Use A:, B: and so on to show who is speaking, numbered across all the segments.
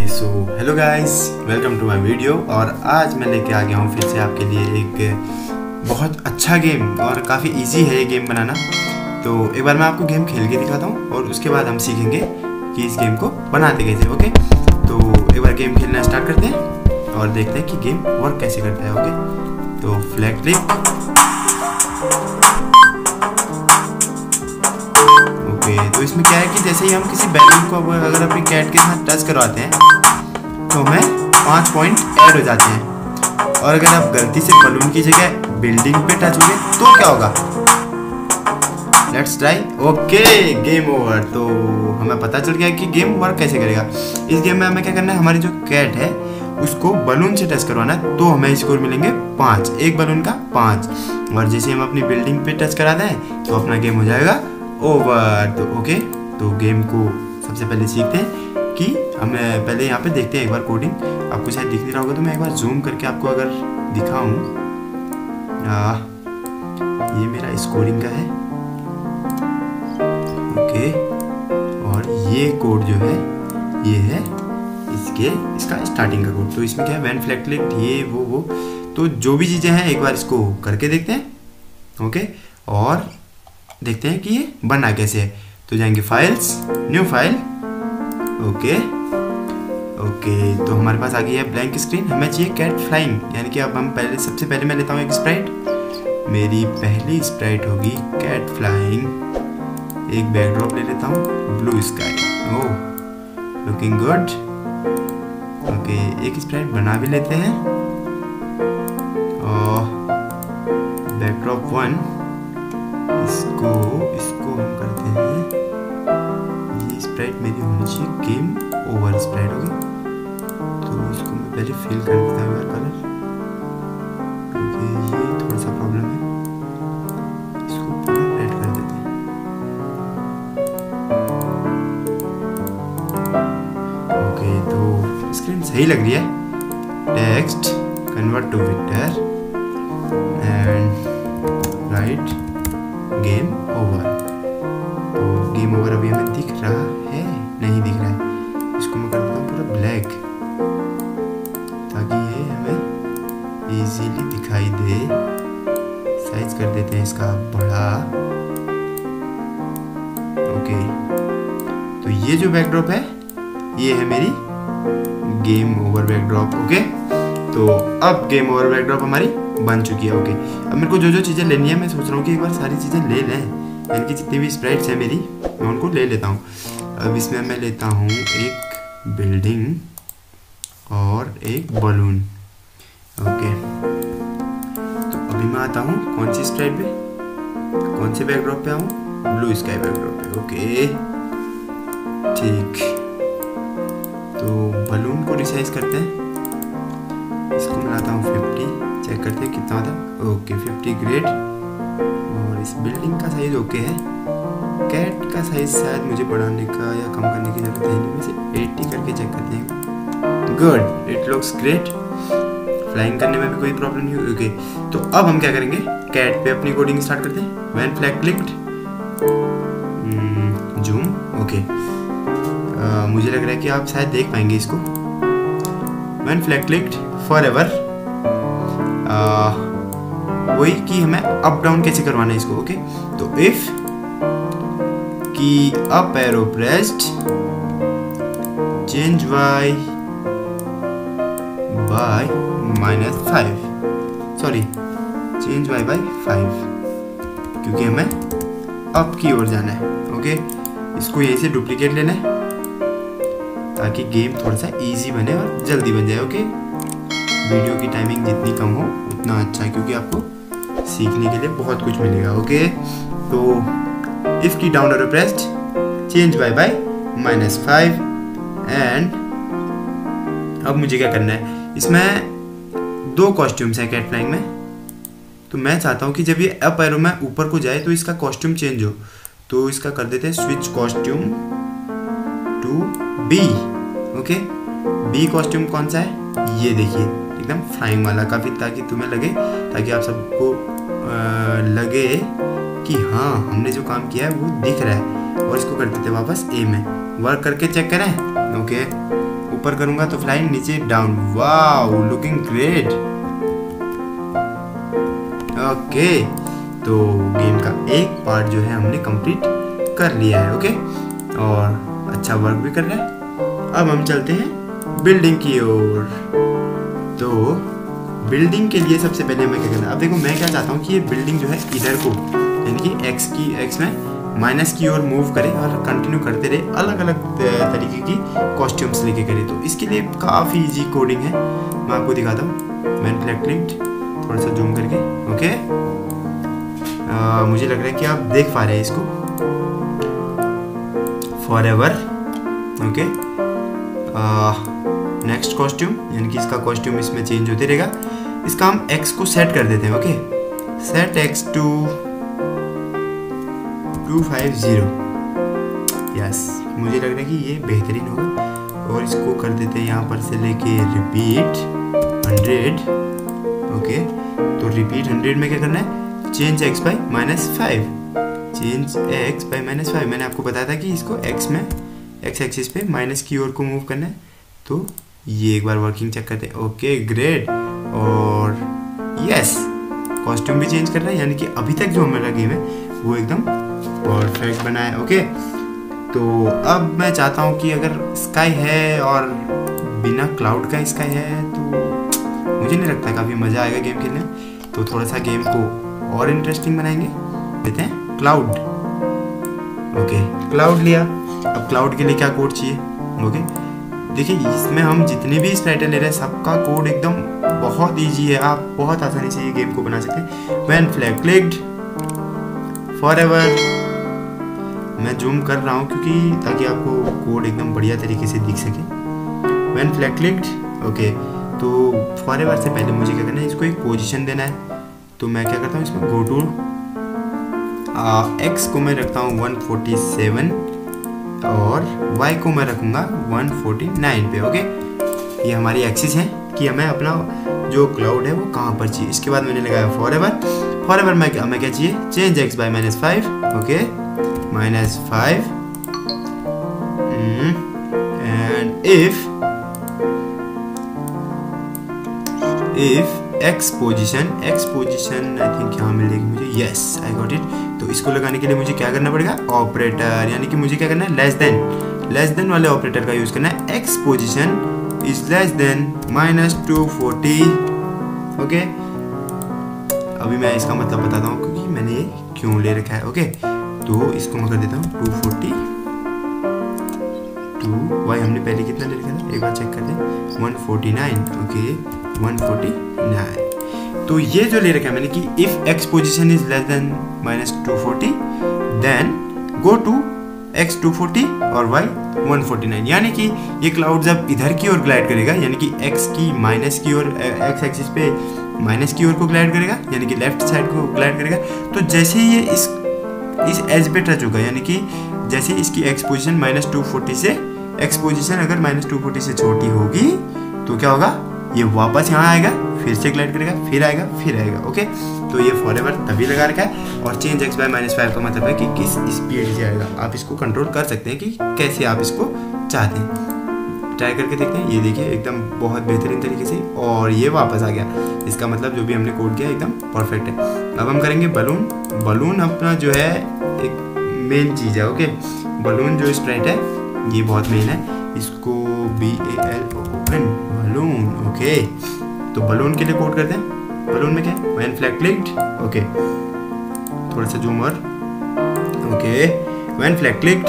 A: So hello guys, welcome to my video. और आज मैं लेके आ गया हूँ फिर से आपके लिए एक बहुत अच्छा गेम, और काफ़ी इजी है ये गेम बनाना। तो एक बार मैं आपको गेम खेल के दिखाता हूँ और उसके बाद हम सीखेंगे कि इस गेम को बनाते कैसे। ओके, तो एक बार गेम खेलना स्टार्ट करते हैं और देखते हैं कि गेम वर्क कैसे करता है। ओके, तो फ्लैग क्लिक। तो इसमें क्या है कि जैसे ही हम किसी बैलून को अगर अपनी कैट के साथ टच करवाते हैं तो हमें 5 पॉइंट ऐड हो जाते हैं। और अगर आप गलती से बलून की जगह बिल्डिंग पे टच हो गए तो क्या होगा? Let's try. Okay, game over. तो हमें पता चल गया कि गेम वर्क कैसे करेगा। इस गेम में हमें क्या करना है, हमारी जो कैट है उसको बलून से टच करवाना है तो हमें स्कोर मिलेंगे 5, एक बलून का 5। और जैसे हम अपनी बिल्डिंग पे टच करा दें तो अपना गेम हो जाएगा ओवर। तो ओके, तो गेम को सबसे पहले सीखते हैं कि हमें पहले यहाँ पे देखते हैं एक बार कोडिंग। आपको शायद दिख नहीं रहा होगा तो मैं एक बार जूम करके आपको अगर दिखाऊं। ये मेरा स्कोरिंग का है। ओके, और ये कोड जो है ये है इसका स्टार्टिंग का कोड। तो इसमें क्या है, व्हेन फ्लैग क्लिक्ड, ये वो तो जो भी चीज़ें हैं एक बार इसको करके देखते हैं। ओके, और देखते हैं कि ये बना कैसे है। तो जाएंगे फाइल्स, न्यू फाइल। ओके, तो हमारे पास आ गई है ब्लैंक स्क्रीन। हमें चाहिए कैट फ्लाइंग, यानी कि अब हम सबसे पहले मैं लेता हूँ एक स्प्राइट। मेरी पहली स्प्राइट होगी कैट फ्लाइंग। एक बैकड्रॉप ले लेता हूँ, blue sky. Oh, looking good. Okay, एक स्प्राइट बना भी लेते हैं। और बैकड्रॉप 1, इसको हम करते हैं। ये स्प्राइट मेरी होनी चाहिए गेम ओवर स्प्राइट होगी। तो इसको मैं पहले फिल कर देता हूँ कलर, क्योंकि ये थोड़ा सा प्रॉब्लम है। इसको पूरा रेड कर देते हैं। ओके, तो स्क्रीन सही लग रही है। Text convert to vector and right game over. तो गेम ओवर अभी हमें दिख रहा है? नहीं दिख रहा है। इसको मैं कर देता हूँ पूरा ब्लैक, ताकि ये हमें इजीली दिखाई दे। साइज कर देते हैं इसका बड़ा। ओके, तो ये जो बैकड्रॉप है ये है मेरी गेम ओवर बैकड्रॉप। ओके, तो अब गेम ओवर बैकड्रॉप हमारी बन चुकी है। ओके, अब मेरे को जो चीज़ें लेनी है मैं सोच रहा हूँ कि एक बार सारी चीज़ें ले लें, यानी कि जितनी भी स्प्राइट्स हैं मेरी मैं उनको ले लेता हूँ। अब इसमें मैं लेता हूँ एक बिल्डिंग और एक बलून। ओके, तो अभी मैं आता हूँ कौन सी स्प्राइट पे, कौन से बैकड्रॉप पे आऊँ? ब्लू स्काई बैकड्रॉप पे। ओके, ठीक। तो बलून को रिसाइज करते हैं। इसको मिलाता हूँ 50, चेक करते हैं कितना होता है। Okay, 50 grade. और इस बिल्डिंग का साइज ओके है। कैट का साइज शायद मुझे बढ़ाने का या कम करने की जरूरत है नहीं, वैसे 80 करके चेक करते हैं। Good, it looks great. Flying करने में भी कोई प्रॉब्लम नहीं हुई। ओके, तो अब हम क्या करेंगे, कैट पे अपनी कोडिंग स्टार्ट करते हैं। When flag clicked, zoom. Okay, मुझे लग रहा है कि आप शायद देख पाएंगे इसको। व्हेन फ्लैग क्लिक्ड फॉरएवर, वही कि हमें अप डाउन कैसे करवाना है इसको। ओके, तो if key up arrow pressed, change y by -5, sorry change y by 5, क्योंकि हमें अप की ओर जाना है। ओके, इसको यहीं से डुप्लीकेट लेना है ताकि गेम थोड़ा सा इजी बने और जल्दी बन जाए। ओके, वीडियो की टाइमिंग जितनी कम हो उतना अच्छा है, क्योंकि आपको सीखने के लिए बहुत कुछ मिलेगा। ओके, तो if key down arrow pressed, change y by -5 and अब मुझे क्या करना है, इसमें 2 कॉस्ट्यूम्स हैं कैट फ्लाइंग में। तो मैं चाहता हूँ कि जब ये अप एरो में ऊपर को जाए तो इसका कॉस्ट्यूम चेंज हो। तो इसका कर देते हैं switch costume to B. Okay, B costume कौन सा है? ये देखिए, एकदम फ्लाइंग वाला, काफ़ी ताकि तुम्हें लगे, ताकि आप सबको लगे कि हाँ हमने जो काम किया है वो दिख रहा है। और इसको कर देते हैं वापस ए में। वर्क करके चेक करें। ओके, ऊपर करूंगा तो फ्लाइंग, नीचे down. Wow looking great. Okay, तो गेम का एक पार्ट जो है हमने कंप्लीट कर लिया है। ओके, और अच्छा वर्क भी कर रहा है। अब हम चलते हैं बिल्डिंग की ओर। तो बिल्डिंग के लिए सबसे पहले हमें क्या करना है, अब देखो मैं क्या चाहता हूँ कि ये बिल्डिंग जो है इधर को यानी कि एक्स में माइनस की ओर मूव करे और कंटिन्यू करते रहे, अलग अलग तरीके की कॉस्ट्यूम्स लेके करे। तो इसके लिए काफ़ी इजी कोडिंग है, मैं आपको दिखाता हूँ। मैंने लेफ्ट क्लिक थोड़ा सा जूम करके। ओके, मुझे लग रहा है कि आप देख पा रहे हैं इसको। फॉरएवर। ओके, नेक्स्ट कॉस्ट्यूम यानी कि इसका कॉस्ट्यूम इसमें चेंज होते रहेगा। इसका हम एक्स को सेट कर देते हैं। Okay, set X to 250। Yes, मुझे लग रहा है कि ये बेहतरीन होगा। और इसको कर देते हैं यहाँ पर से लेके रिपीट 100। ओके, तो रिपीट 100 में क्या करना है, change X by -5। Change X by -5। मैंने आपको बताया था कि इसको एक्स में एक्स एक्सिस पे माइनस की ओर को मूव करना है। तो ये एक बार वर्किंग चेक करते हैं। Okay great. और यस, कॉस्ट्यूम भी चेंज कर रहा है, यानी कि अभी तक जो हमारा गेम है वो एकदम परफेक्ट बना है। ओके, तो अब मैं चाहता हूँ कि अगर स्काई है और बिना क्लाउड का स्काई है तो मुझे नहीं लगता काफ़ी मज़ा आएगा गेम खेलने। तो थोड़ा सा गेम को और इंटरेस्टिंग बनाएंगे, देते हैं क्लाउड। ओके, क्लाउड लिया। अब क्लाउड के लिए क्या कोड चाहिए। ओके, देखिए इसमें हम जितने भी स्प्राइटर ले रहे हैं सबका कोड एकदम बहुत इजी है, आप बहुत आसानी से ये गेम को बना सकते हैं। When flag clicked forever. मैं जूम कर रहा हूँ क्योंकि ताकि आपको कोड एकदम बढ़िया तरीके से दिख सके। When flag clicked. ओके, तो फॉरएवर से पहले मुझे क्या करना है, इसको एक पोजीशन देना है। तो मैं क्या करता हूँ, इसमें गो टू एक्स को मैं रखता हूँ 147 और y को मैं रखूँगा 149 पे। ओके, ये हमारी एक्सिस है कि हमें अपना जो क्लाउड है वो कहाँ पर चाहिए। इसके बाद मैंने लगाया फॉरएवर। फॉरएवर में हमें क्या चाहिए, change X by -5। Okay, -5 and if X position I think यहाँ मिलेगी मुझे। Yes, I got it. तो इसको लगाने के लिए मुझे क्या करना पड़ेगा, ऑपरेटर, यानी कि मुझे क्या करना है, लेस देन वाले ऑपरेटर का यूज करना है। X position is less than -240। Okay, अभी मैं इसका मतलब बताता हूँ क्योंकि मैंने ये क्यों ले रखा है। ओके, तो इसको मैं कर देता हूँ 240। वाई हमने पहले कितना ले रखा था, एक बार चेक कर लें, 149। ओके, 149। तो ये जो ले रखा है मैंने कि if X position is less than -240 then go to X 240 और वाई 149। यानी कि ये क्लाउड जब इधर की ओर ग्लाइड करेगा, यानी कि एक्स की माइनस की ओर, एक्स एक्सिस पे माइनस की ओर को ग्लाइड करेगा, यानी कि लेफ्ट साइड को ग्लाइड करेगा। तो जैसे ही ये इस एज पे टच होगा, यानी कि जैसे इसकी एक्स पोजीशन -240 से, एक्स पोजीशन अगर -240 से छोटी होगी तो क्या होगा, ये वापस यहाँ आएगा, फिर से ग्लाइड करेगा, फिर आएगा। ओके, तो ये फॉरएवर तभी लगा रखा है। और चेंज एक्स बाय -5 का मतलब है कि किस स्पीड से आएगा। आप इसको कंट्रोल कर सकते हैं कि कैसे आप इसको चाहते हैं। ट्राई करके देखते हैं। ये देखिए एकदम बहुत बेहतरीन तरीके से, और ये वापस आ गया। इसका मतलब जो भी हमने कोड किया एकदम परफेक्ट है। अब हम करेंगे बलून अपना जो है एक मेन चीज़ है। ओके, बलून जो स्प्राइट है ये बहुत मेन है। इसको BALON बलून। ओके, तो बलून के लिए कोड करते हैं। बलून में क्या है, व्हेन फ्लैग क्लिक्ड। ओके, थोड़ा सा जूम और। Okay, when flag clicked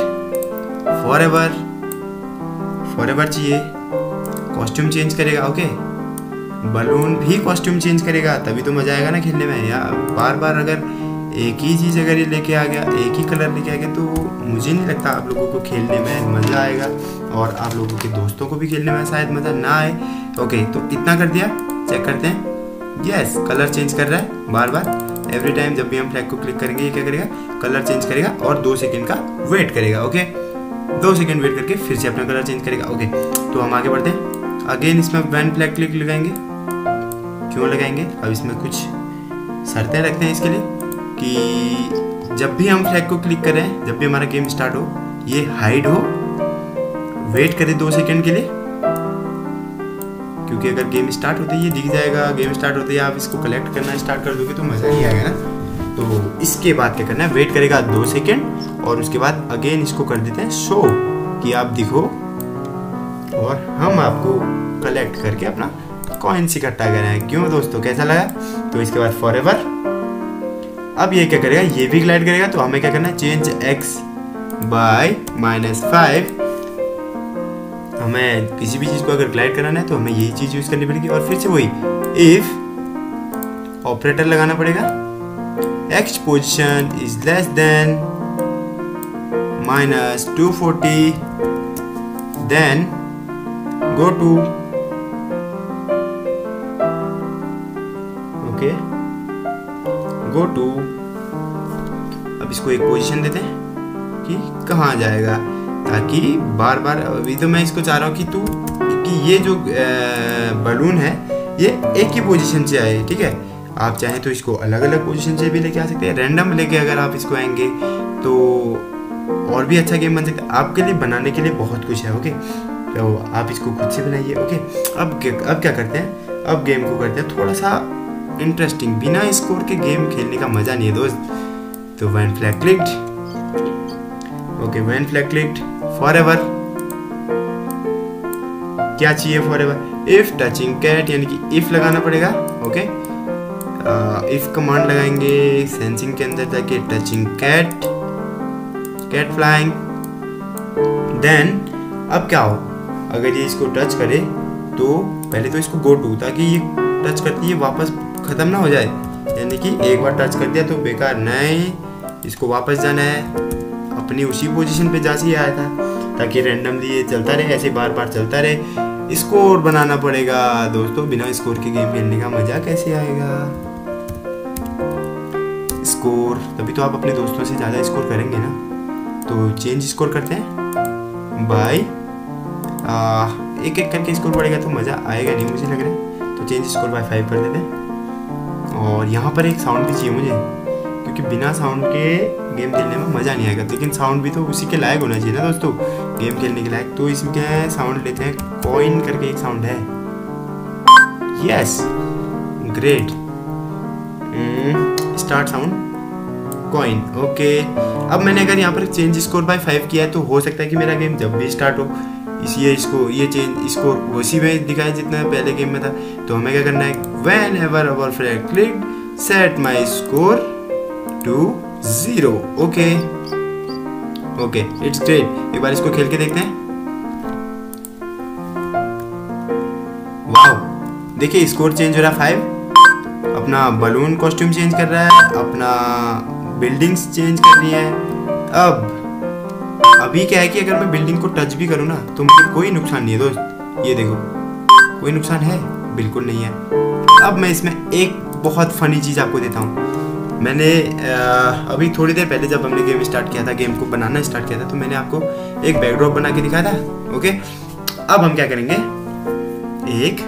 A: forever चाहिए, कॉस्ट्यूम चेंज करेगा। ओके, बलून भी कॉस्ट्यूम चेंज करेगा, तभी तो मजा आएगा ना खेलने में। या बार बार अगर एक ही चीज़ अगर ये लेके आ गया, एक ही कलर लेके आ गया, तो मुझे नहीं लगता आप लोगों को खेलने में मज़ा आएगा, और आप लोगों के दोस्तों को भी खेलने में शायद मज़ा ना आए। ओके, तो इतना कर दिया, चेक करते हैं। यस, कलर चेंज कर रहा है बार बार। एवरी टाइम जब भी हम फ्लैग को क्लिक करेंगे, ये क्या करेगा, कलर चेंज करेगा और 2 सेकेंड का वेट करेगा। ओके, 2 सेकेंड वेट करके फिर से अपना कलर चेंज करेगा। ओके, तो हम आगे बढ़ते हैं। अगेन इसमें व्हेन फ्लैग क्लिक लगाएंगे। क्यों लगाएंगे, अब इसमें कुछ शर्तें रखते हैं इसके लिए कि जब भी हम फ्लैग को क्लिक करें, जब भी हमारा गेम स्टार्ट हो, ये हाइड हो, वेट करें 2 सेकेंड के लिए, क्योंकि अगर गेम स्टार्ट होते ही ये दिख जाएगा, गेम स्टार्ट होते ही आप इसको कलेक्ट करना स्टार्ट कर दोगे तो मज़ा नहीं आएगा ना। तो इसके बाद क्या करना है, वेट करेगा 2 सेकेंड और उसके बाद अगेन इसको कर देते हैं शो कि आप दिखो और हम आपको कलेक्ट करके अपना कॉइन्स इकट्ठा करें। क्यों दोस्तों, कैसा लगा? तो इसके बाद फॉरएवर, अब ये क्या करेगा, ये भी ग्लाइड करेगा। तो हमें क्या करना है, चेंज x बाय -5। हमें किसी भी चीज़ को अगर ग्लाइड कराना है तो हमें यही चीज़ यूज़ करनी पड़ेगी और फिर से वही इफ ऑपरेटर लगाना पड़ेगा। x position is less than -240, then go to, okay, go to. अब इसको एक पोजीशन देते हैं कि कहाँ जाएगा, ताकि बार बार, अभी तो मैं इसको चाह रहा हूँ कि ये जो बलून है ये एक ही पोजीशन से आए, ठीक है। आप चाहें तो इसको अलग अलग पोजीशन से भी लेके आ सकते हैं, रैंडम लेके अगर आप इसको आएंगे तो और भी अच्छा गेम बन सकता है। आपके लिए बनाने के लिए बहुत कुछ है, ओके। तो आप इसको खुद से बनाइए, ओके। अब क्या करते हैं, अब गेम को करते हैं थोड़ा सा इंटरेस्टिंग। बिना स्कोर के गेम खेलने का मज़ा नहीं है दोस्त। तो when flag clicked, okay, when flag clicked, forever क्या चाहिए, फॉरएवर इफ टचिंग कैट, यानी कि इफ लगाना पड़ेगा, ओके। इफ कमांड लगाएंगे सेंसिंग के अंदर जाके, touching cat, cat flying. Then अब क्या हो, अगर ये इसको टच करे तो पहले तो इसको गो टू, ताकि ये टच करती है वापस ख़त्म ना हो जाए, यानी कि एक बार टच कर दिया तो बेकार नहीं, इसको वापस जाना है अपनी उसी पोजीशन पे जहाँ से आया था, ताकि रैंडमली ये चलता रहे, ऐसे बार बार चलता रहे। स्कोर बनाना पड़ेगा दोस्तों, बिना स्कोर के गेम खेलने का मज़ा कैसे आएगा। स्कोर, तभी तो आप अपने दोस्तों से ज़्यादा स्कोर करेंगे ना। तो चेंज स्कोर करते हैं बाय, एक एक करके स्कोर बढ़ेगा तो मज़ा आएगा नहीं मुझे लग रहा है। तो चेंज स्कोर बाय 5 कर देते हैं। और यहाँ पर एक साउंड भी चाहिए मुझे, क्योंकि बिना साउंड के गेम खेलने में मज़ा नहीं आएगा। लेकिन साउंड भी तो उसी के लायक होना चाहिए ना दोस्तों, गेम खेलने के लायक। तो इसमें साउंड लेते हैं, कॉइन करके एक साउंड है, yes, great, start sound coin, okay. अब मैंने अगर यहाँ पर चेंज स्कोर बाय 5 किया है तो हो सकता है कि मेरा गेम जब भी स्टार्ट हो इसलिए ये चेंज स्कोर उसी में दिखाए जितना पहले गेम में था। तो हमें क्या करना है, whenever our flag clicked, set my score to 0, okay, okay, it's great. एक बार इसको खेल के देखते हैं। वाओ, देखिए स्कोर चेंज हो रहा है 5, अपना बलून कॉस्ट्यूम चेंज कर रहा है, अपना बिल्डिंग्स चेंज कर रही है। अभी क्या है कि अगर मैं बिल्डिंग को टच भी करूँ ना तो मुझे कोई नुकसान नहीं है दोस्त, ये देखो, कोई नुकसान है बिल्कुल नहीं है। अब मैं इसमें एक बहुत फनी चीज़ आपको देता हूँ। मैंने अभी थोड़ी देर पहले जब हमने गेम स्टार्ट किया था, गेम को बनाना स्टार्ट किया था, तो मैंने आपको एक बैकड्रॉप बना के दिखाया था, ओके। अब हम क्या करेंगे, एक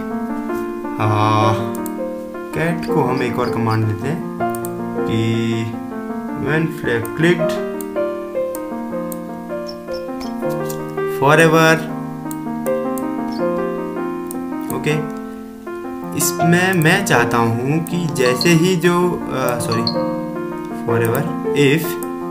A: कैट को हम एक और कमांड देते हैं कि when flag clicked, forever, okay. इसमें मैं चाहता हूं कि जैसे ही जो फॉरएवर इफ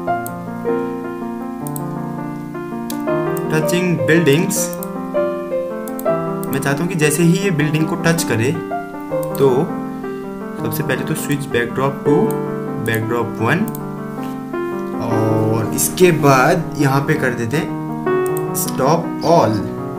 A: टचिंग बिल्डिंग्स, मैं चाहता हूं कि जैसे ही ये बिल्डिंग को टच करे तो सबसे पहले तो स्विच बैकड्रॉप टू बैकड्रॉप 1, और इसके बाद यहाँ पे कर देते हैं स्टॉप ऑल,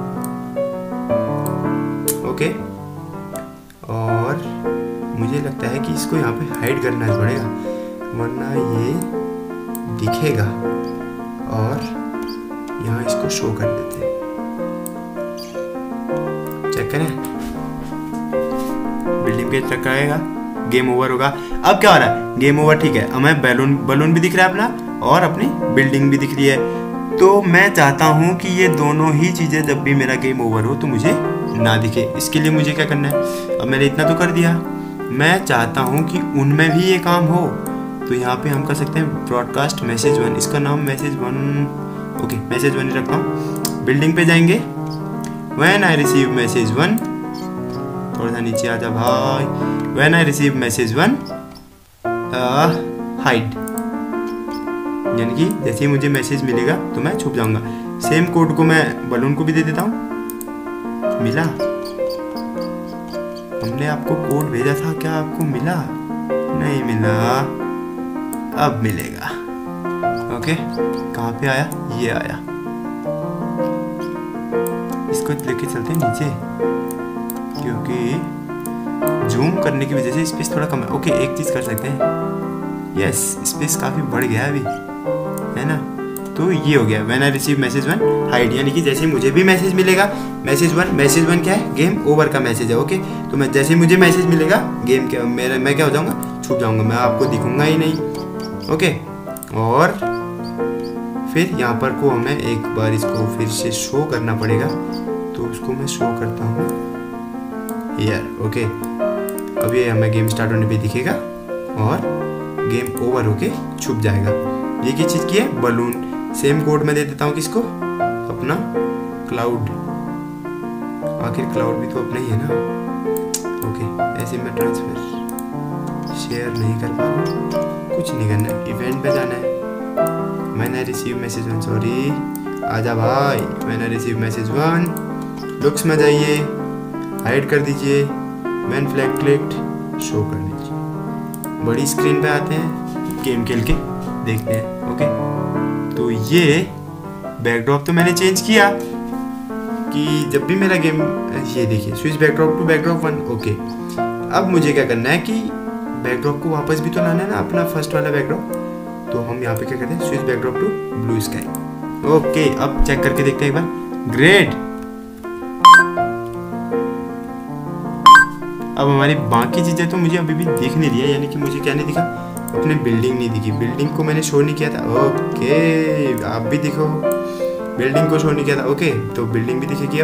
A: ओके। और मुझे लगता है कि इसको यहाँ पे हाइड करना पड़ेगा वरना ये दिखेगा, और यहाँ इसको शो कर देते हैं, चेक करें, बिल्डिंग पे चेक आएगा, गेम ओवर होगा। अब क्या हो रहा है, गेम ओवर, ठीक है। हमें बलून भी दिख रहा है अपना और अपनी बिल्डिंग भी दिख रही है। तो मैं चाहता हूँ कि ये दोनों ही चीज़ें जब भी मेरा गेम ओवर हो तो मुझे ना दिखे। इसके लिए मुझे क्या करना है, अब मैंने इतना तो कर दिया, मैं चाहता हूँ कि उनमें भी ये काम हो। तो यहाँ पे हम कर सकते हैं ब्रॉडकास्ट मैसेज 1, इसका नाम मैसेज 1, ओके, मैसेज 1 ही रखता हूँ। बिल्डिंग पे जाएंगे, व्हेन आई रिसीव मैसेज 1, थोड़ा सा नीचे आ जा भाई। When I receive message 1 hide, यानी कि जैसे ही मुझे मैसेज मिलेगा तो मैं छुप जाऊंगा। सेम कोड को मैं बलून को भी दे देता हूँ। मिला, हमने आपको कोड भेजा था, क्या आपको मिला? नहीं मिला, अब मिलेगा। ओके, कहाँ पे आया? ये आया। इसको लेके चलते हैं नीचे, क्योंकि जूम करने की वजह से स्पेस थोड़ा कम है। ओके, एक चीज कर सकते हैं, यस स्पेस काफी बढ़ गया अभी, है ना? तो ये हो गया when I receive message 1 hide, यानी कि जैसे ही मुझे भी मैसेज मिलेगा, मैसेज 1 क्या है? गेम ओवर का मैसेज है। ओके, तो मैं जैसे ही मुझे मैसेज मिलेगा गेम क्या मैं क्या हो जाऊंगा? छुप जाऊंगा, मैं आपको दिखूंगा ही नहीं। ओके, और फिर यहाँ पर को हमें एक बार इसको फिर से शो करना पड़ेगा, तो उसको मैं शो करता हूँ यार। ओके, अब ये हमें गेम स्टार्ट होने पे दिखेगा और गेम ओवर होके छुप जाएगा। ये क्या चीज़ की है? बलून। सेम कोड में दे देता हूँ किसको? अपना क्लाउड। आखिर क्लाउड भी तो अपना ही है ना। ओके, ऐसे मैं ट्रांसफर शेयर नहीं कर पा रहा हूँ, कुछ नहीं करना है, इवेंट पे जाना है। मैंने रिसीव मैसेज 1, सॉरी, आजा भाई। मैंने रिसीव मैसेज 1, लुक्स में जाइए, हाइड कर दीजिए, मैन फ्लैग क्लिक्ड, शो कर दीजिए। बड़ी स्क्रीन पे आते हैं, गेम खेल के देखते हैं। ओके, तो ये बैकड्रॉप तो मैंने चेंज किया कि जब भी मेरा गेम, ये देखिए switch backdrop to backdrop 1। Okay, अब मुझे क्या करना है कि बैकड्रॉप को वापस भी तो लाना है ना, अपना फर्स्ट वाला बैकड्रॉप। तो हम यहाँ पे क्या करते हैं? Switch backdrop to blue sky. Okay, अब चेक करके देखते हैं एक बार। ग्रेट, अब हमारी बाकी चीजें तो मुझे अभी भी दिख नहीं रही है, यानी कि मुझे क्या नहीं दिखा? अपने बिल्डिंग नहीं दिखी, बिल्डिंग को मैंने शो नहीं किया था। ओके, आप भी दिखो, बिल्डिंग को शो नहीं किया था। ओके, तो बिल्डिंग भी दिखेगी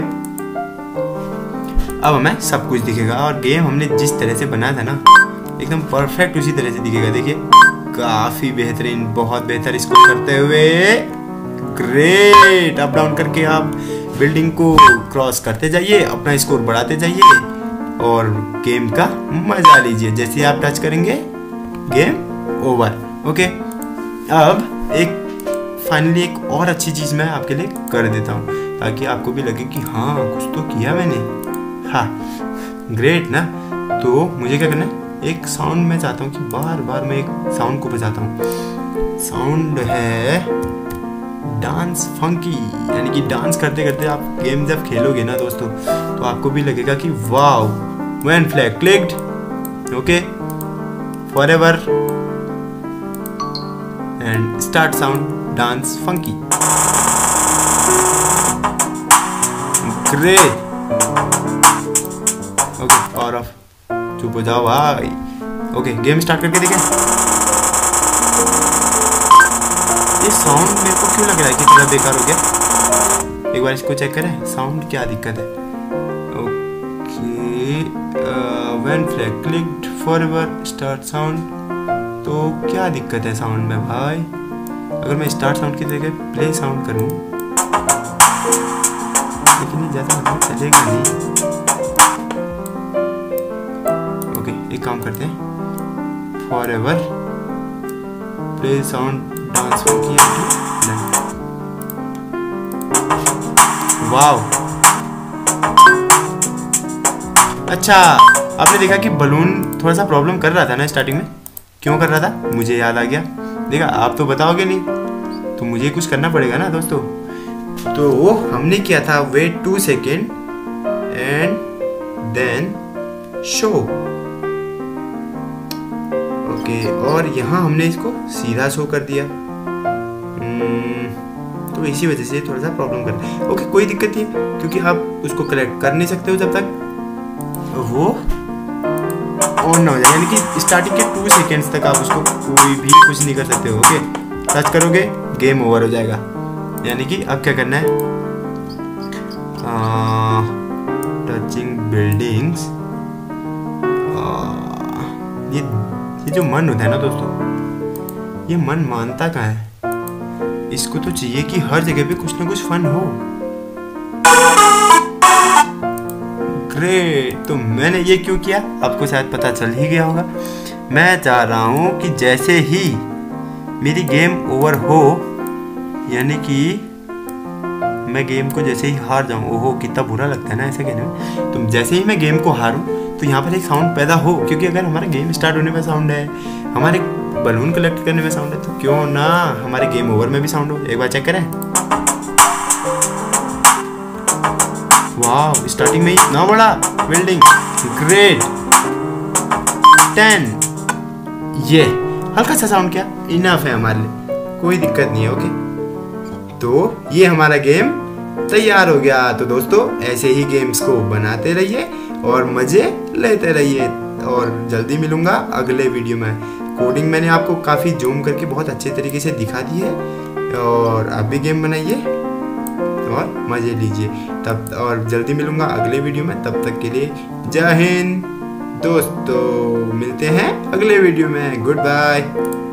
A: अब हमें सब कुछ दिखेगा। और गेम हमने जिस तरह से बनाया था ना, एकदम परफेक्ट उसी तरह से दिखेगा। देखिए, काफी बेहतरीन, बहुत बेहतर। इसको करते हुए ग्रेट, अप डाउन करके आप बिल्डिंग को क्रॉस करते जाइए, अपना स्कोर बढ़ाते जाइए और गेम का मजा लीजिए। जैसे ही आप टच करेंगे गेम ओवर। ओके, अब एक फाइनली एक और अच्छी चीज मैं आपके लिए कर देता हूँ, ताकि आपको भी लगे कि हाँ कुछ तो किया मैंने। हाँ, ग्रेट ना। तो मुझे क्या करना है? एक साउंड मैं चाहता हूँ कि बार बार मैं एक साउंड को बजाता हूँ। साउंड है डांस फंकी, यानी कि डांस करते करते आप गेम जब खेलोगे ना दोस्तों, तो आपको भी लगेगा कि wow, when flag clicked, okay, forever and start sound dance funky. Great. Okay, power off, चुप हो जाओ भाई। ओके, गेम स्टार्ट करके देखें। ये साउंड मेरे को क्यों लग रहा है कि थोड़ा बेकार हो गया? एक बार इसको चेक करें, साउंड क्या दिक्कत है? Okay, when flag clicked, forever, start sound. तो क्या दिक्कत है साउंड में भाई? अगर मैं स्टार्ट साउंड की जगह प्ले साउंड करूं, लेकिन ये ज़्यादा चलेगा नहीं। ओके, एक काम करते हैं, forever play sound dance funky. Wow, अच्छा, आपने देखा कि बलून थोड़ा सा प्रॉब्लम कर रहा था ना स्टार्टिंग में। क्यों कर रहा था? मुझे याद आ गया। देखा, आप तो बताओगे नहीं, तो मुझे कुछ करना पड़ेगा ना दोस्तों। तो वो हमने किया था, wait 2 second and then show. Okay, और यहाँ हमने इसको सीधा शो कर दिया। तो इसी वजह से थोड़ा सा प्रॉब्लम करता है। ओके, कोई दिक्कत नहीं, क्योंकि आप उसको कलेक्ट कर नहीं सकते हो जब तक वो ऑन ना हो जाए, यानी कि स्टार्टिंग के 2 सेकेंड्स तक आप उसको कोई भी कुछ नहीं कर सकते हो। ओके, टच करोगे गेम ओवर हो जाएगा। यानी कि अब क्या करना है? Touching buildings. ये जो मन होता है ना दोस्तों, ये मन मानता कहाँ है? इसको तो चाहिए कि हर जगह पे कुछ ना कुछ फन हो। ग्रेट। तो मैंने ये क्यों किया आपको शायद पता चल ही गया होगा। मैं चाह रहा हूँ कि जैसे ही मेरी गेम ओवर हो, यानी कि मैं गेम को जैसे ही हार जाऊँ, ओहो कितना बुरा लगता है ना ऐसे कहने में। तो जैसे ही मैं गेम को हारूँ तो यहाँ पर एक साउंड पैदा हो, क्योंकि अगर हमारा गेम स्टार्ट होने में साउंड है, हमारे बलून कलेक्ट करने में साउंड है, तो क्यों ना हमारे गेम ओवर में भी साउंड हो। एक बार चेक करें। वाह, स्टार्टिंग में ही इतना बड़ा बिल्डिंग, ग्रेट। 10, ये हल्का सा साउंड क्या इनफ है हमारे लिए, कोई दिक्कत नहीं है। ओके, तो ये हमारा गेम तैयार हो गया। तो दोस्तों ऐसे ही गेम्स को बनाते रहिए और मजे लेते रहिए, और जल्दी मिलूंगा अगले वीडियो में। कोडिंग मैंने आपको काफ़ी जूम करके बहुत अच्छे तरीके से दिखा दी है, और आप भी गेम बनाइए और मजे लीजिए तब, और जल्दी मिलूंगा अगले वीडियो में। तब तक के लिए जय हिंद दोस्तों, मिलते हैं अगले वीडियो में। Good bye.